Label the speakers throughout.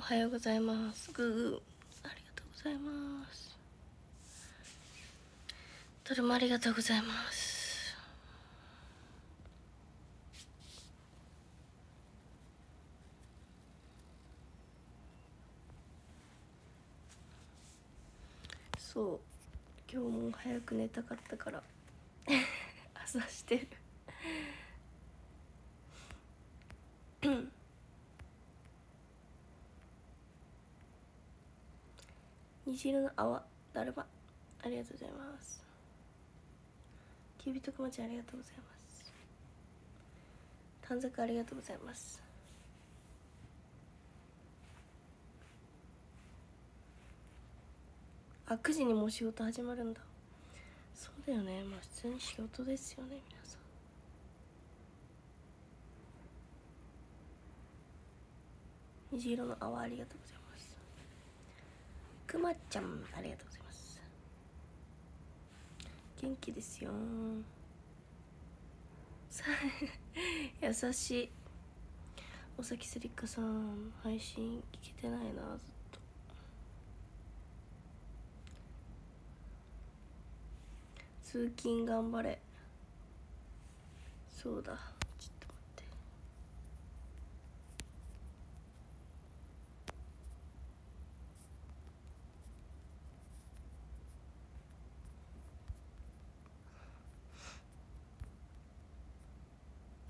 Speaker 1: はようございます。グーグーありがとうございます。どれもありがとうございます。そう、今日も早く寝たかったから朝してる虹色の泡だるまありがとうございます。キュービットくまちゃんありがとうございます。短冊ありがとうございます。あ、9時にもう仕事始まるんだ。そうだよね、まあ普通に仕事ですよね皆さん。虹色の泡ありがとうございます。くまちゃんありがとうございます。元気ですよ優しい。おさきすりっかさん配信聞けてないな、ずっと。通勤頑張れ。そうだ、ちょっと待って。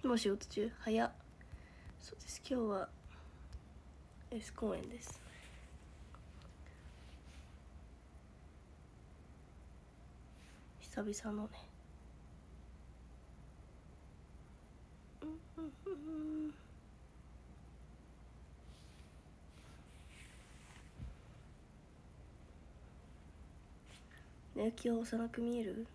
Speaker 1: もう仕事中早っ。そうです、今日は S 公園です。久々のね。寝起きは幼く見える？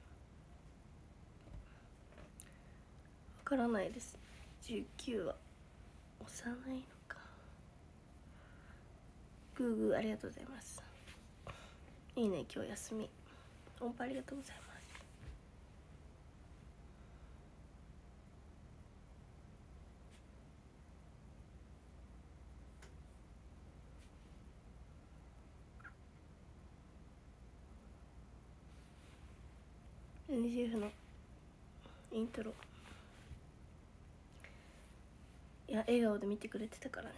Speaker 1: わからないです。19は幼いのか。グーグーありがとうございます。いいね、今日休み。音波ありがとうございます。NGF のイントロ、いや笑顔で見てくれてたからね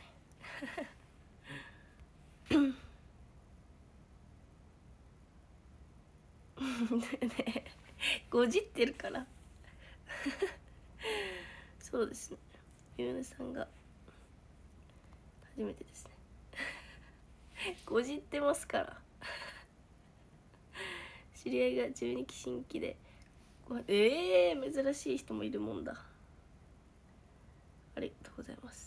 Speaker 1: ね、ごじってるからそうですね、ゆうねさんが初めてですねごじってますから知り合いが12期新規で珍しい人もいるもんだ。ありがとうございます。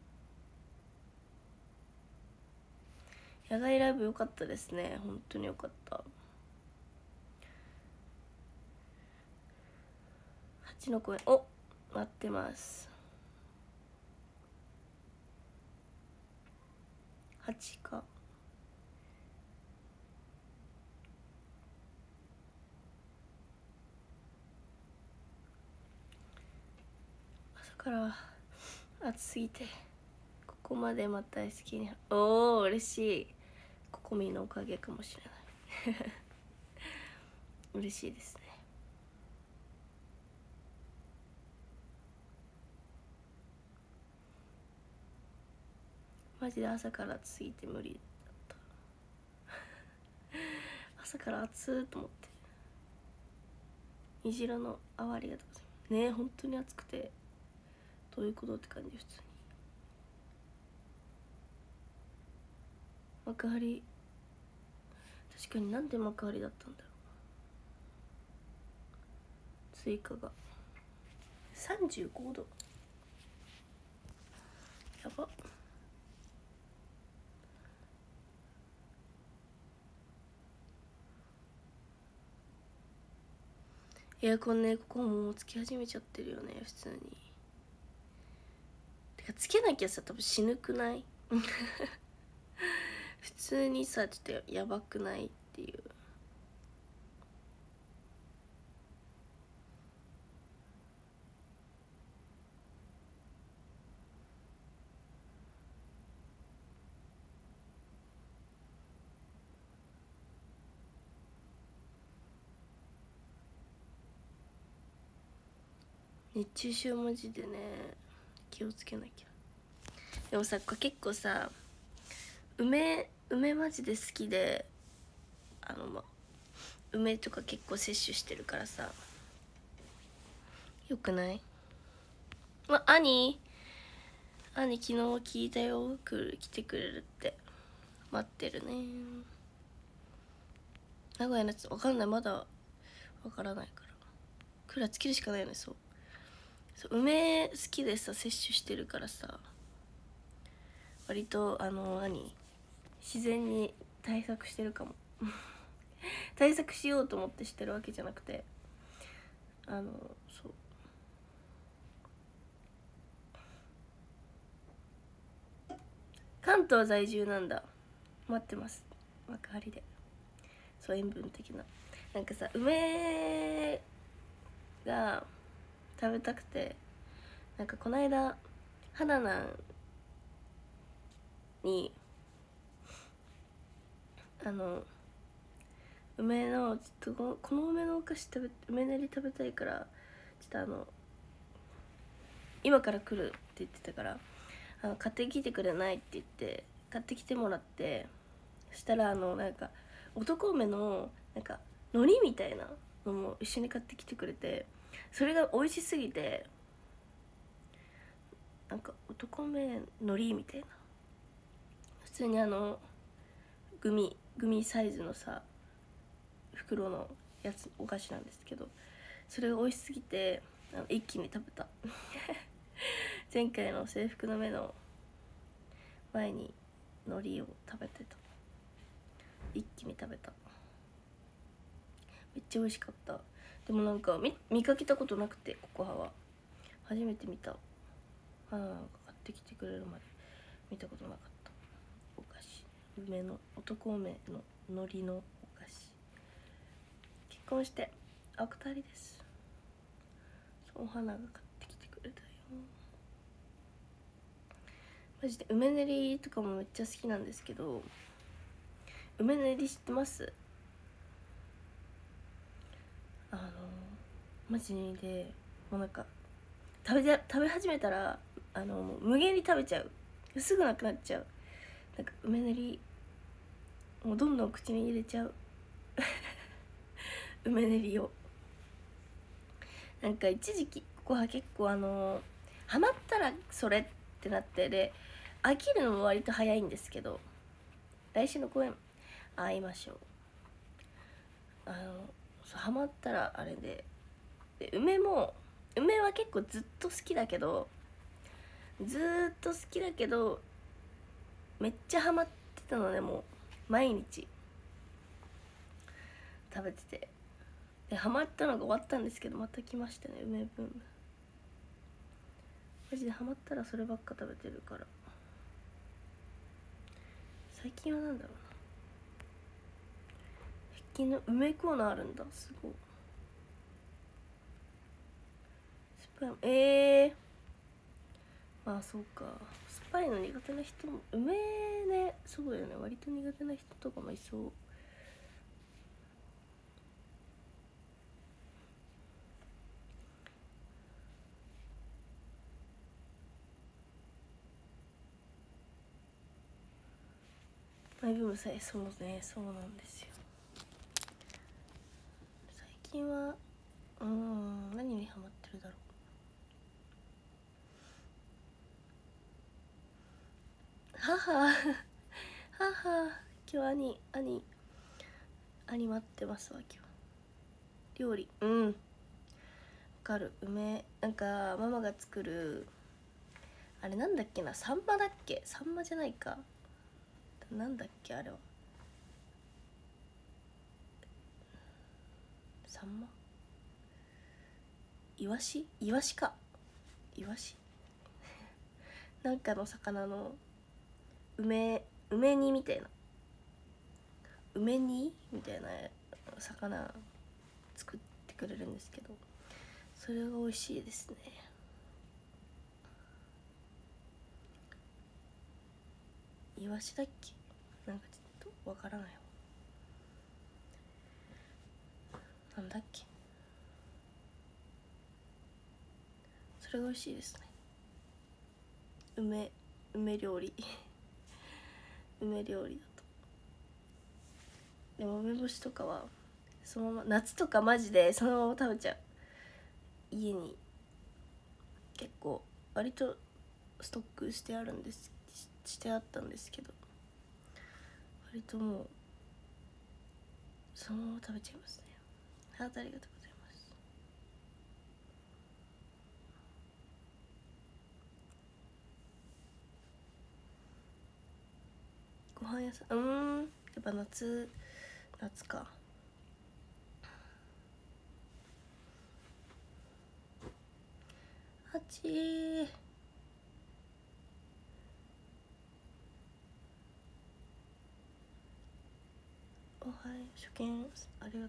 Speaker 1: 野外ライブ良かったですね、本当に良かった。8の公演、お、待ってます。8か。朝から暑すぎてここまでまた S キに、おお嬉しい。ココミのおかげかもしれない嬉しいですね。マジで朝から暑すぎて無理だった朝から暑ーと思って。虹色の泡ありがとうございますね。本当に暑くてどういうことって感じ。普通に幕張、確かになんで幕張だったんだろう。追加が35度、やば。エアコンね、ここもうつけ始めちゃってるよね普通に。てかつけなきゃさ多分死ぬくない普通にさちょっとやばくないっていう。 熱中症マジでね気をつけなきゃ。でもさ結構さ梅マジで好きで梅とか結構摂取してるからさよくない？兄昨日聞いたよ、来てくれるって待ってるね。名古屋のやつ分かんない、まだ分からないからクーラーつけるしかないよね。そう梅好きでさ摂取してるからさ割と自然に対策してるかも対策しようと思ってしてるわけじゃなくてそう関東在住なんだ。待ってます、幕張で。そう塩分的ななんかさ梅が食べたくて、なんかこの間花菜に梅のちょっとこの梅のお菓子梅練り食べたいからちょっと今から来るって言ってたから買ってきてくれないって言って買ってきてもらって、そしたらなんか男梅のなんか海苔みたいなのも一緒に買ってきてくれて、それが美味しすぎて、なんか男梅海苔みたいな普通にグミサイズのさ袋のやつお菓子なんですけど、それが美味しすぎて一気に食べた前回の制服の目の前に海苔を食べてた。一気に食べた。めっちゃ美味しかった。でもなんか見かけたことなくて、ココハは初めて見た。なんか買ってきてくれるまで見たことなかったお菓子。男梅の海苔のお菓子。結婚して2人です。お花が買ってきてくれたよ。マジで梅練りとかもめっちゃ好きなんですけど、梅練り知ってます？マジでもうなんか食べ始めたらもう無限に食べちゃう、すぐなくなっちゃう。なんか梅練りもうどんどん口に入れちゃう梅練りを。なんか一時期ここは結構ハマったらそれってなって、で飽きるのも割と早いんですけど、来週の公演会いましょう。ハマったらあれで梅は結構ずっと好きだけどめっちゃハマってたので、もう毎日食べてて、でハマったのが終わったんですけど、また来ましたね梅ブーム。マジでハマったらそればっか食べてるから。最近はなんだろうな、100均の梅コーナーあるんだ。すごいスパイまあそうか、スパイの苦手な人も梅ね、そうだよね、割と苦手な人とかもいそう。マイブームさえそうね、そうなんですよ。最近は何にハマってるだろう。今日兄待ってますわ。今日料理わかる。なんかママが作るあれなんだっけな、サンマだっけ、サンマじゃないか、なんだっけあれは、サンマイワシか、イワシなんかの魚の梅煮みたいな、梅煮みたいな魚作ってくれるんですけど、それが美味しいですね。イワシだっけ、なんかちょっとわからないわ。なんだっけ、 れが美味しいですね。梅料理梅料理だと。でも梅干しとかはそのまま、夏とかマジでそのまま食べちゃう。家に結構割とストックしてあるんです、してあったんですけど、割ともうそのまま食べちゃいますね。ハートありがとうございます。ご飯屋さん、やっぱ夏か。あちー。おはよう、初見ありがとうございます。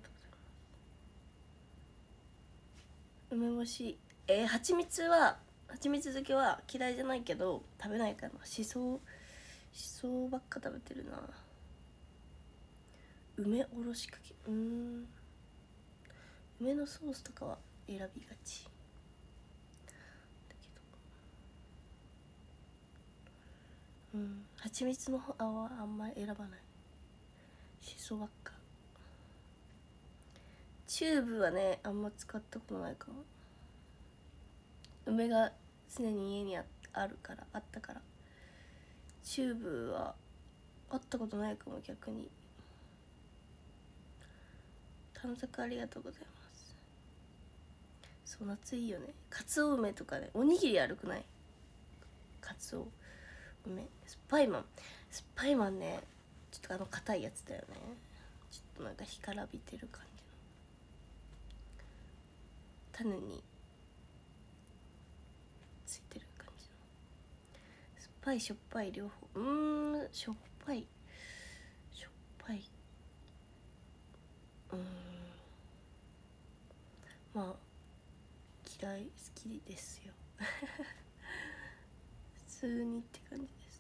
Speaker 1: 梅干し、蜂蜜漬けは嫌いじゃないけど食べないかな。しそばっか食べてるな。梅おろしかけ、梅のソースとかは選びがちだけど、蜂蜜の方はあんまり選ばない。しそばっか。チューブはねあんま使ったことないかも。梅が常に家にあったからチューブはあったことないかも。逆に探索ありがとうございます。そう、夏いいよね。かつお梅とかね、おにぎりあるくない？かつお梅、スパイマンね、ちょっと硬いやつだよね。ちょっとなんか干からびてる感じの種についてる感じの。酸っぱいしょっぱい両方。しょっぱいまあ嫌い、好きですよ普通にって感じですね。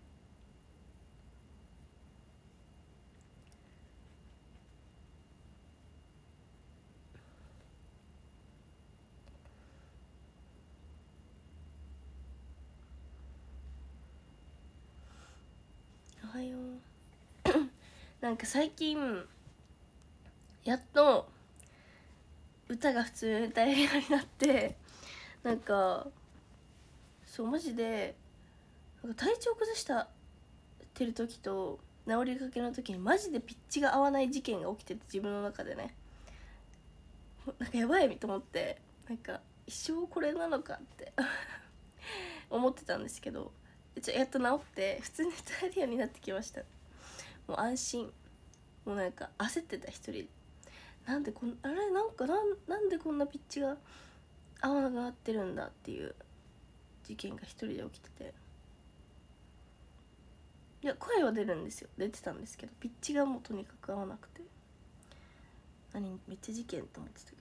Speaker 1: おはようなんか最近やっと歌が普通に歌えるようになって、なんかそうマジでなんか体調崩してる時と治りかけの時にマジでピッチが合わない事件が起きてて、自分の中でね、なんかやばいと思って、なんか一生これなのかって思ってたんですけど、やっと治って普通に歌えるようになってきました。もう安心。もうなんか焦ってた、一人で。なんでなんでこんなピッチが合わなくなってるんだっていう事件が一人で起きてて、いや声は出てたんですけど、ピッチがもうとにかく合わなくて、めっちゃ事件と思ってたけ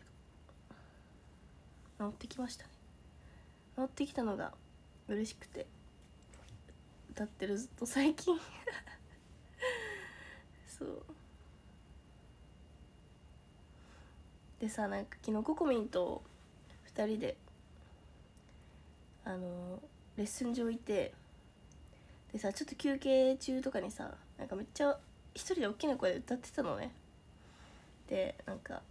Speaker 1: ど治ってきましたね。治ってきたのが嬉しくて歌ってる、ずっと最近そうでさ、なんか昨日ココミンと2人でレッスン場いて、でさ、ちょっと休憩中とかにさ、なんかめっちゃ一人で大きな声で歌ってたのね。でなんか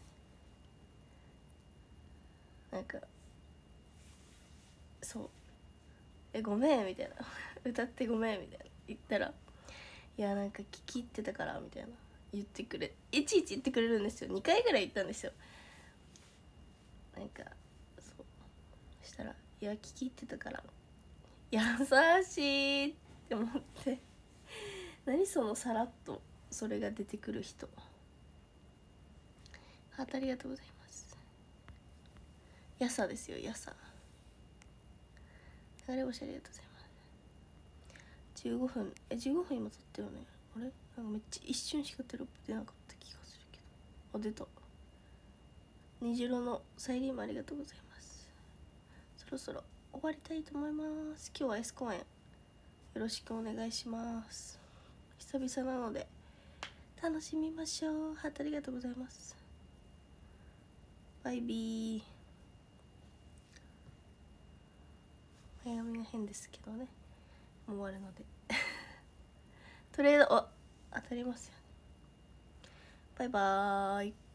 Speaker 1: そうごめんみたいな歌ってごめんみたいな言ったら、いやなんか聞き入ってたからみたいな言ってくれ、いちいち言ってくれるんですよ。2回ぐらい言ったんですよ。なんかそうしたら、いや聞き入ってたから、優しいって思って何そのさらっとそれが出てくる人。ハートありがとうございます。やさですよ、やさ。流れ星ありがとうございます。15分15分今撮ったよね。あれなんかめっちゃ一瞬しかテロップ出なかった気がするけど、あ出た。虹色のサイリームありがとうございます。そろそろ終わりたいと思います。今日は S 公演よろしくお願いします。久々なので楽しみましょう。ハートありがとうございます。バイビー。 前髪が変ですけどね、もう終わるのでトレード当たりますよね。バイバーイ。